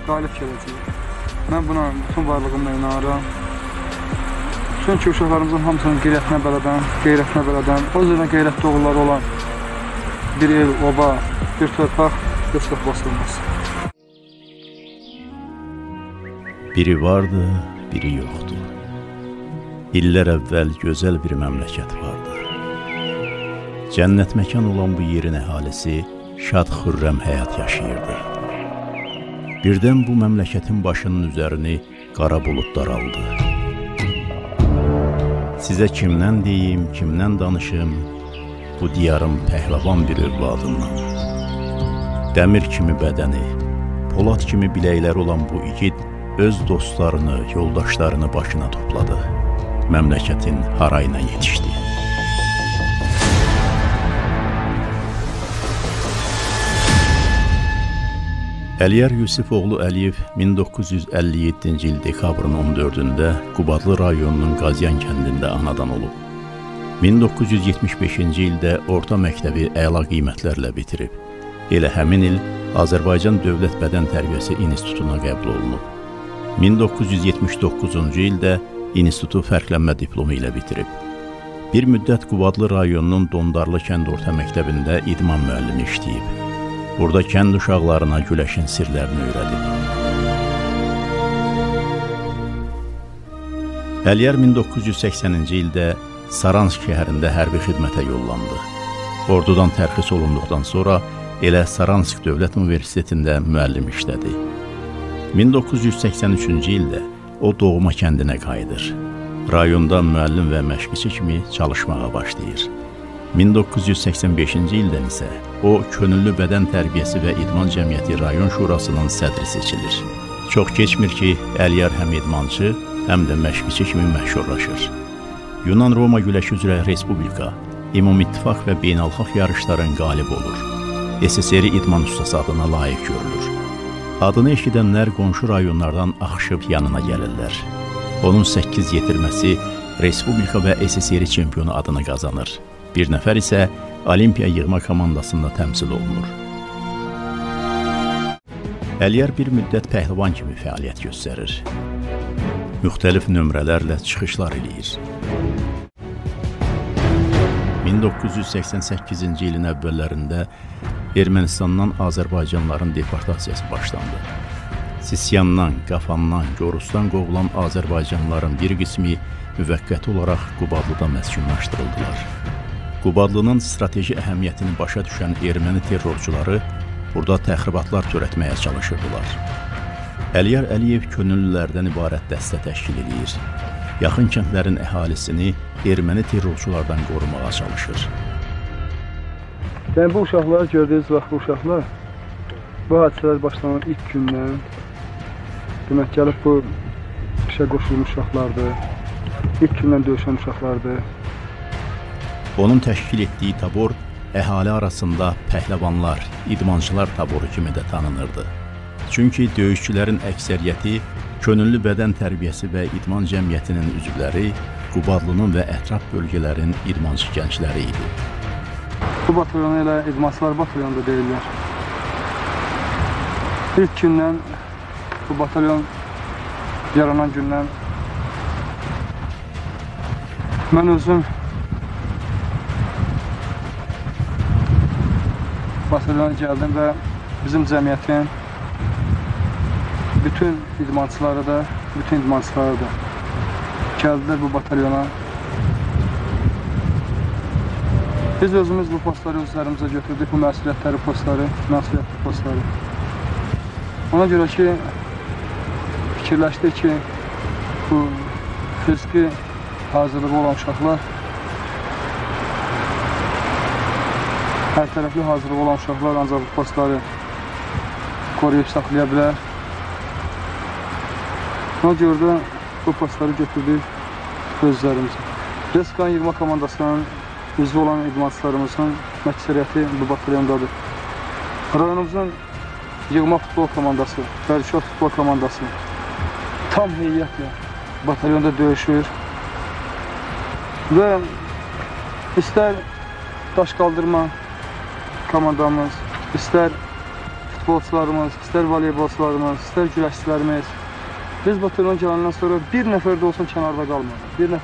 qalib gələcəyik. Mən buna bütün varlığımla inanıram. Çünki uşaqlarımızın hamısının qeyrətinə bələdəm, o üzrə qeyrətli oğulları olan bir el, oba, bir torpaq heç vaxt basılmaz. Biri vardı, biri yoxdu. İllər əvvəl gözəl bir məmləkət vardı. Cənnət məkan olan bu yerin əhalisi şad xürrəm həyat yaşayırdı. Birdən bu məmləkətin başının üzərini qara buludlar aldı. Sizə kimdən deyim, kimdən danışım, bu diyarın pəhləvan bir övladından. Dəmir kimi bədəni, polad kimi biləkləri olan bu igid öz dostlarını, yoldaşlarını başına topladı. Məmləkətin harayına yetişdi. Əliyar Yusifoğlu Əliyev 1957-ci il dekabrın 14-də Qubadlı rayonunun Qazyan kəndində anadan olub. 1975-ci ildə orta məktəbi əla qiymətlərlə bitirib. Elə həmin il Azərbaycan Dövlət Bədən Tərbiyəsi İnstitutuna qəbul olunub. 1979-cu ildə institutu fərqlənmə diplomu ilə bitirib. Bir müddət Qubadlı rayonunun Dondarlı kənd orta məktəbində idman müəllimi işləyib. Burada kənd uşaqlarına güləşin sirlərini öyrədib. Əliyar 1980-ci ildə Saransk şəhərində hərbi xidmətə yollandı. Ordudan tərxis olunduqdan sonra elə Saransk Dövlət Universitetində müəllim işlədi. 1983-cü ildə o doğma kəndinə qayıdır. Rayonda müəllim və məşqçi kimi çalışmağa başlayır. 1985-ci ildən isə o, Könüllü Bədən Tərbiyəsi və İdman Cəmiyyəti Rayon Şurasının sədri seçilir. Çox keçmir ki, Əliyar həm idmançı, həm də məşqçi kimi məşhurlaşır. Yunan-Roma güləşi üzrə Respublika, İmum-İttifaq və beynəlxalq yarışların qalib olur. SSR idman ustası adına layiq görülür. Adını eşidənlər qonşu rayonlardan axışıb yanına gəlirlər. Onun 8 yetirməsi Respublika və SSR çempionu adını qazanır. Bir nəfər isə Olimpiya yığma komandasında təmsil olunur. Əliyar bir müddət pəhlivan kimi fəaliyyət göstərir. Müxtəlif nömrələrlə çıxışlar eləyir. 1988-ci ilin əvvəllərində Ermənistandan Azərbaycanlıların deportasiyası başlandı. Sisyandan, Qafandan, Gorustan qovulan Azərbaycanlıların bir qismi müvəqqəti olaraq Qubadlıda məskunlaşdırıldılar. Qubadlının strateji əhəmiyyətini başa düşən erməni terrorçuları burada təxribatlar törətməyə çalışırdılar. Əliyar Əliyev könüllülərdən ibarət dəstə təşkil edir. Yaxın kəndlərin əhalisini erməni terrorçulardan qorumağa çalışır. Yəni bu uşaqlar, gördüyünüz vaxt bu uşaqlar bu hadisələr başlanan ilk gündən demək gəlib bu işə qoşulmuş uşaqlardır. İlk gündən döyüşən uşaqlardır. Onun təşkil etdiyi tabor əhali arasında pəhləvanlar, idmançılar taboru kimi də tanınırdı. Çünki döyüşçülərin əksəriyyəti Könüllü Bədən Tərbiyəsi və İdman Cəmiyyətinin üzvləri Qubadlının və ətraf bölgələrin idmançı gəncləri idi. Bu batalyonu elə idmançılar batalyonu da deyirlər. İlk gündən bu batalyon yaranan gündən mən özüm batalyona gəldim və bizim cəmiyyətin bütün idmançıları da gəldilər bu batalyona. Biz özümüz bu postları özlərimizə götürdük, bu məsuliyyətli postları. Ona görə ki, fikirləşdik ki, bu fiziki hazırlığı olan uşaqlar, hər tərəfli hazırlığı olan uşaqlar ancaq bu postları qoruyub saxlaya bilər. Ona görə də bu postları götürdük özlərimizə. Reskan yığma komandasının üzvü olan idmançılarımızın məksəriyyəti bu batalyondadır. Rayonumuzun yığma futbol komandası, Bərşad futbol komandası tam heyətlə batalyonda döyüşür və istər daş qaldırma komandamız, istər futbolçularımız, istər voleybolçularımız, istər güləşçilərimiz. Biz batalyona gələndən sonra bir nəfər də olsun kənarda qalmadı.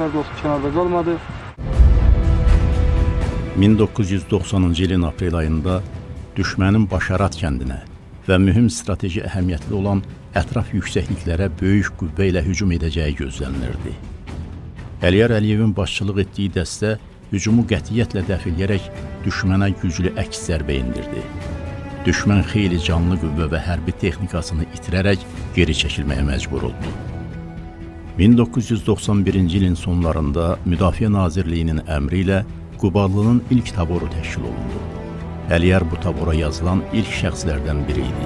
1990-cı ilin aprel ayında düşmənin Başarat kəndinə və mühüm strateji əhəmiyyətli olan ətraf yüksəkliklərə böyük qüvvə ilə hücum edəcəyi gözlənilirdi. Əliyar Əliyevin başçılıq etdiyi dəstə hücumu qətiyyətlə dəf edərək düşmənə güclü əks zərbə endirdi. Düşmən xeyli canlı qüvvə və hərbi texnikasını itirərək geri çəkilməyə məcbur oldu. 1991-ci ilin sonlarında Müdafiə Nazirliyinin əmri ilə Qubadlının ilk taboru təşkil olundu. Əliyar bu tabora yazılan ilk şəxslərdən biri idi.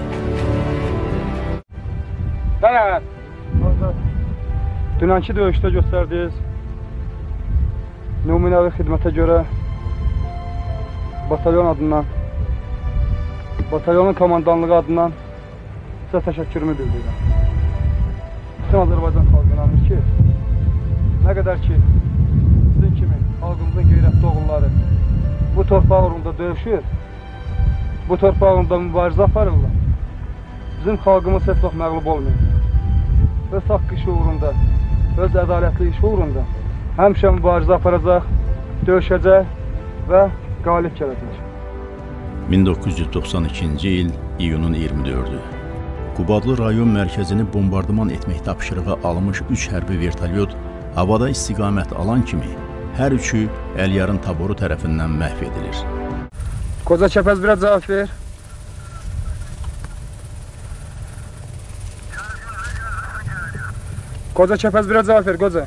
Dənət! Dünənki döyüşdə göstərdiniz. Nümunəvi xidmətə görə batalyon adından, batalyonun komandanlığı adından sizə təşəkkürümü bildirirəm. Bütün Azərbaycan xalqınamız ki, nə qədər ki, sizin kimi xalqımızın qeyrətli oğulları bu torpaq uğrunda döyüşür, bu torpaq uğrunda mübarizə aparırlar. Bizim xalqımız heç vaxt məğlub olmuyor. Öz haqqı işi uğrunda, öz ədalətli işi uğrunda həmişə mübarizə aparacaq, döyüşəcək və qalib gələcək. 1992-ci il iyunun 24-ü. Qubadlı rayon mərkəzini bombardıman etmək tapşırığı almış 3 hərbi vertolyot havada istiqamət alan kimi hər üçü Əliyarın taboru tərəfindən məhv edilir. Qoca Kəpəz birə cavab ver. Qoca Kəpəz birə cavab ver, qoca.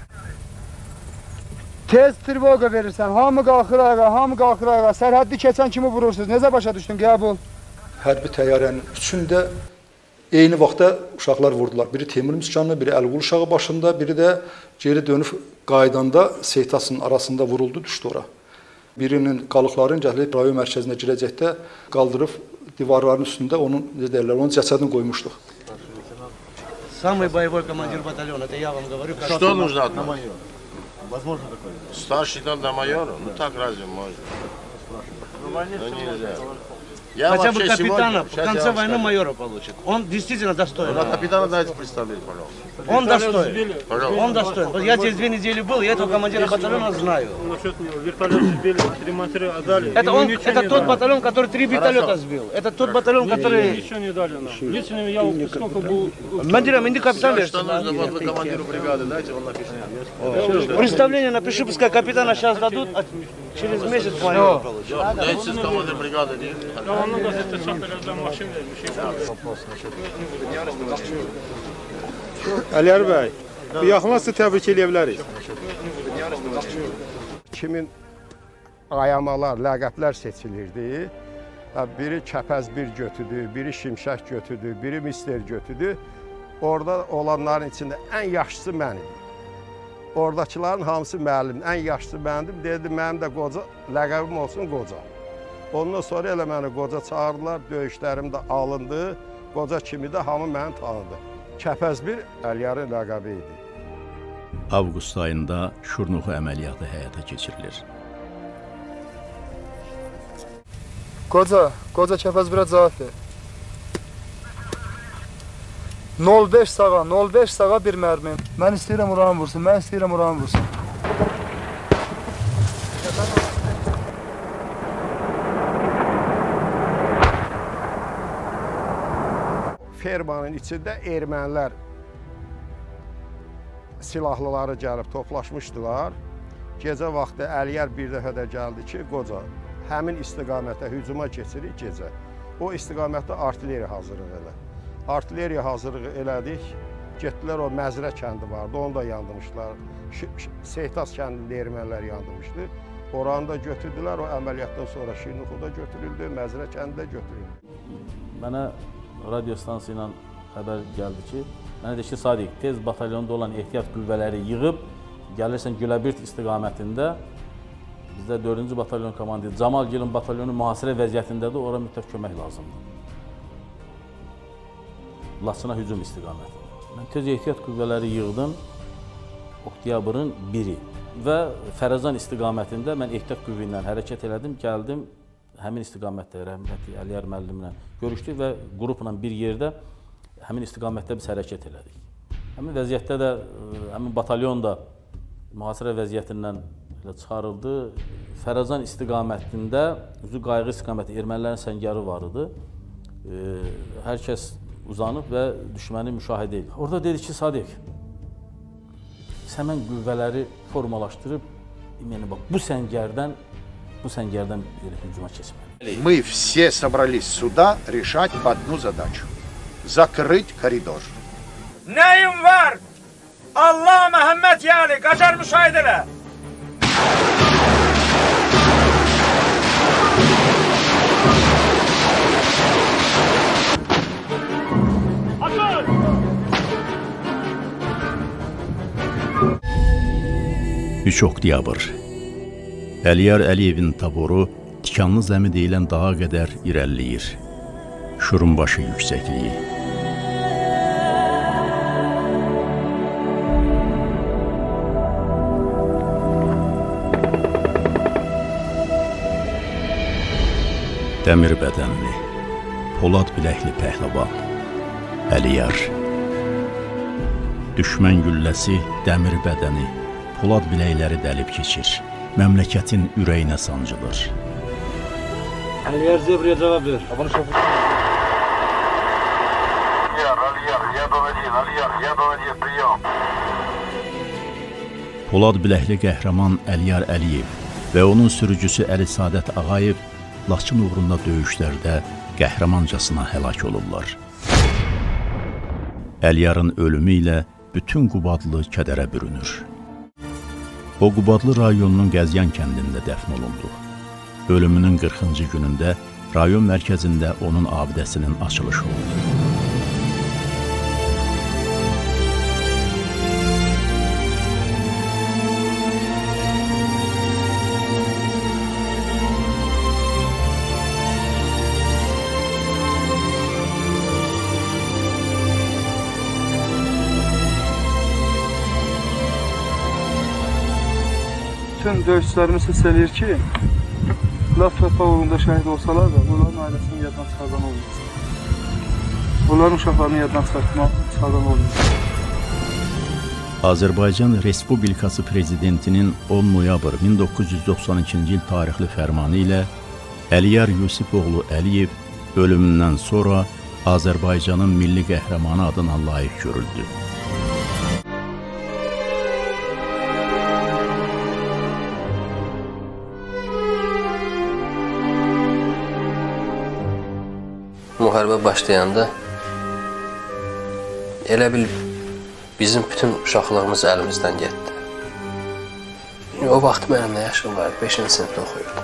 Tez trvoqa verirsən, hamı qalxır ayağa, sərhəddi keçən kimi vurursunuz. Necə başa düşdün, qəbul? Hərbi təyyarənin üçündə eyni vaxtda uşaqlar vurdular. Biri Teymur Müskanlı, biri Əlqul uşağı başında, biri də geri dönüb qaydanda Seytasının arasında vuruldu, düşdü ora. Birinin qalıqlarını gətirib rayon mərkəzinə girəcəkdə qaldırıb divarların üstündə onun cəsədini qoymuşduq. Самый боевой командир батальона, это я вам говорю. Что нужно от нас? майора. Возможно такое? Старший там до майора? Ну так разве можно? Ну нельзя. Я Хотя бы вообще капитана, сегодня- в конце войны майора получит. Он действительно достоин. На капитана дайте представить, пожалуйста. Он достоин. Пожалуйста. Он достоин. Вот я здесь 2 недели был, я этого командира батальона знаю. Насчет него вертолет сбили, ремонтеры отдали. Это тот батальон, который 3 вертолета сбил. Это тот батальон, который... Ничего не дали нам. Лично я сколько был... Командиром, иди капитан. Что нужно вот вы командиру бригады, дайте, он напишет. Представление напиши, пускай капитана сейчас дадут, а через месяц майора получит. Дайте с командир бригады. Onun da zaten şahtarlardan maşin vermiş. Əliyar bəy, bu yaxınlar sizi təbrik edə bilərik. Kimin ayamalar, ləqəblər seçilirdi. Biri Kəpəz bir götüdür, biri Şimşək götüdür, biri Mister götüdür. Orada olanların içində ən yaxşısı mən idim. Oradakıların hamısı müəllim, ən yaxşısı məndim. Dedi, mənim də qoca, ləqəbim olsun qoca. Ondan sonra elə məni qoca çağırdılar, döyüşlərim də alındı. Qoca kimi də hamı məni tanıdı. Kəpəz bir Əliyarın ləqəbi idi. Avqust ayında Şurnuxu əməliyyatı həyata keçirilir. Qoca Kəpəz birə cavab ver. 05 sağa bir mərmi. Mən istəyirəm uran vursun, Fermanın içində ermənilər silahlıları gəlib toplaşmışdılar. Gecə vaxtı Əliyar bir dəfə də gəldi ki, qoca, həmin istiqamətə hücuma keçirik gecə. O istiqamətdə artilleriya hazırlığı elə. Artilleriya hazırlığı elədik. Getdilər, o Məzrə kəndi vardı, onu da yandırmışlar. Seytas kəndində ermənilər yandırmışdı. Oranı da götürdülər, o əməliyyatdan sonra Şirnuxuda götürüldü, Məzrə kəndi də götürüldü. Mənə radio stansiya ilə xəbər gəldi ki, mənə də ki, Sadiq, tez batalyonda olan ehtiyat qüvvələri yığıb, gəlirsən Güləbirt istiqamətində, bizdə 4-cü batalyon komandiri Camal Gilin batalyonu mühasirə vəziyyətindədir, ora mütləq kömək lazımdır. Laçına hücum istiqaməti. Mən tez ehtiyat qüvvələri yığdım, oktyabrın 1-i və Fərəzan istiqamətində mən ehtiyat qüvvə ilə hərəkət elədim, gəldim həmin istiqamətdə rəhmətli Əliyar müəllimlə görüşdük və qrupla bir yerdə həmin istiqamətdə biz hərəkət elədik. Həmin vəziyyətdə də həmin batalyon da mühasirə vəziyyətindən çıxarıldı. Fərəzan istiqamətində, üzü qayğı istiqaməti ermənilərin səngəri var idi. Hər kəs uzanıb və düşməni müşahidə edir. Orada dedi ki, Sadiq, səmən qüvvələri formalaşdırıb, bu səngərdən hücuma keçməli. Мы все собрались сюда решать одну задачу – закрыть коридор. Nəyim var? Allah Məhəmməd yəni, qacar müşahidə elə. Üç oktyabr. Əliyar Əliyevin taboru Tikanlı zəmi deyilən dağa qədər irəliləyir. Şurunbaşı yüksəkliyi. Dəmir bədənli, polad biləkli pəhləvan, Əliyar. Düşmən gülləsi, dəmir bədəni, polad biləkləri dəlib keçir. Məmləkətin ürəyinə sancılır. Əliyar Zebriyə cavab ver. Polad biləkli qəhrəman Əliyar Əliyev və onun sürücüsü Əli Sadət Ağayev Laçın uğrunda döyüşlərdə qəhrəmancasına həlak olublar. Əliyarın ölümü ilə bütün Qubadlı kədərə bürünür. O, Qubadlı rayonunun Qəzyan kəndində dəfn olundu. Ölümünün 40-cı günündə rayon mərkəzində onun abidəsinin açılışı oldu. Bütün döyüşçülərimiz hiss eləyir ki, laf torpaq uğrunda şəhid olsalar da, onların ailəsini yaddan çıxardan olmayacaq. Onların uşaqlarını yaddan çıxardan olmayacaq. Azərbaycan Respublikası Prezidentinin 10 noyabr 1992-ci il tarixli fərmanı ilə Əliyar Yusifoğlu Əliyev ölümündən sonra Azərbaycanın milli qəhrəmanı adına layiq görüldü. Müharibə başlayanda elə bil bizim bütün uşaqlığımız əlimizdən getdi. O vaxt mənim nə yaşım vardı, 5-ci sinifdə oxuyurdum.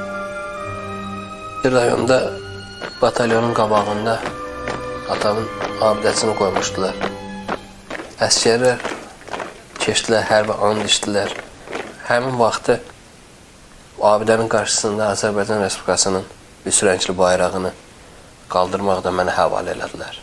Bir rayonda batalyonun qabağında atamın abidəsini qoymuşdular. Əsgərlər keçdilər, hərbi and içdilər. Həmin vaxtı abidənin qarşısında Azərbaycan Respublikasının üsrəngli bayrağını qaldırmaqda mənə həvalə elədilər.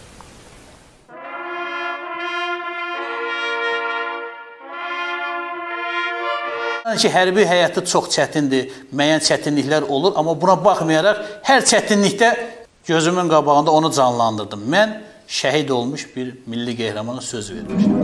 Hərbi həyatı çox çətindir, müəyyən çətinliklər olur, amma buna baxmayaraq hər çətinlikdə gözümün qabağında onu canlandırdım. Mən şəhid olmuş bir milli qəhrəmana söz vermişim.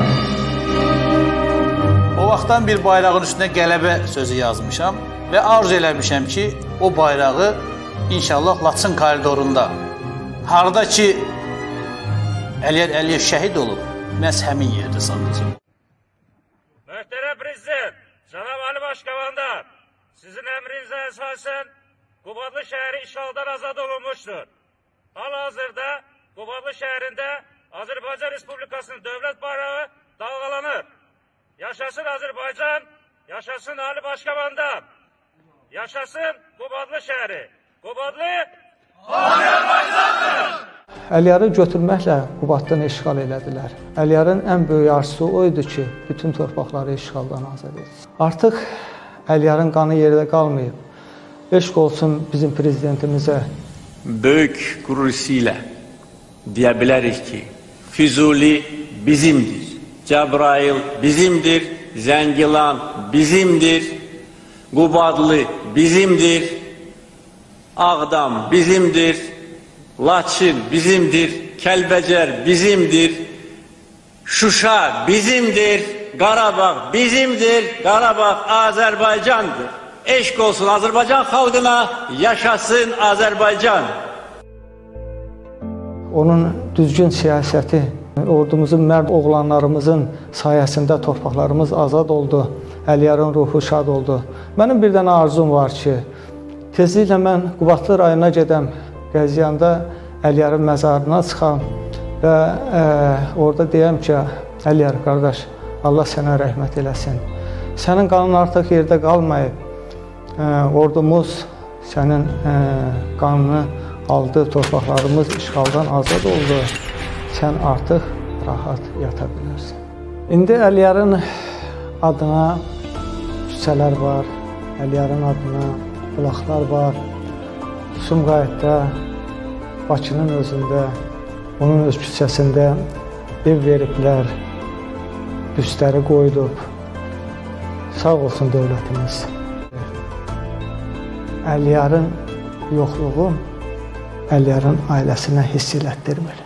O vaxtdan bir bayrağın üstünə qələbə sözü yazmışam və arzu eləmişəm ki, o bayrağı İnşallah Laçın koridorunda, harada ki Əliyar Əliyev şəhid olub, məhz həmin yerdə sallayacaq. Möhtərəm Prezident, Cənab Ali Başkomandan, sizin əmrinizə əsasən Qubadlı şəhəri işğaldan azad olunmuşdur. Hal-hazırda Qubadlı şəhərində Azərbaycan Respublikasının dövlət bayrağı dalğalanır. Yaşasın Azərbaycan, yaşasın Ali Başkomandan, yaşasın Qubadlı şəhəri. Qubadlı Azərbaycandır! Əliyarı götürməklə Qubadlı'nı işğal elədilər. Əliyarın ən böyük arzusu o idi ki, bütün torpaqları işğaldan azad etsin. Artıq Əliyarın qanı yerdə qalmayıb. Eşq olsun bizim prezidentimizə. Böyük qürur ilə deyə bilərik ki, Füzuli bizimdir, Cəbrayıl bizimdir, Zəngilan bizimdir, Qubadlı bizimdir. Ağdam bizimdir, Laçın bizimdir, Kəlbəcər bizimdir, Şuşa bizimdir, Qarabağ bizimdir, Qarabağ Azərbaycandır. Eşq olsun Azərbaycan xalqına, yaşasın Azərbaycan. Onun düzgün siyasəti, ordumuzun mərd oğlanlarımızın sayəsində torpaqlarımız azad oldu, Əliyarın ruhu şad oldu. Mənim bir dənə arzum var ki, tezliklə mən Qubadlı rayona gedəm, Qəziyanda Əliyarın məzarına çıxam və orada deyəm ki, Əliyar qardaş, Allah sənə rəhmət eləsin. Sənin qanın artıq yerdə qalmayıb, ordumuz sənin qanını aldı, torpaqlarımız işğaldan azad oldu, sən artıq rahat yata bilərsən. İndi Əliyarın adına küçələr var, Əliyarın adına bulaqlar var, Sumqayıtda, Bakının özündə, onun öz küçəsində ev veriblər, büstləri qoyulub. Sağ olsun dövlətimiz. Əliyarın yoxluğu Əliyarın ailəsinə hiss elətdirmir.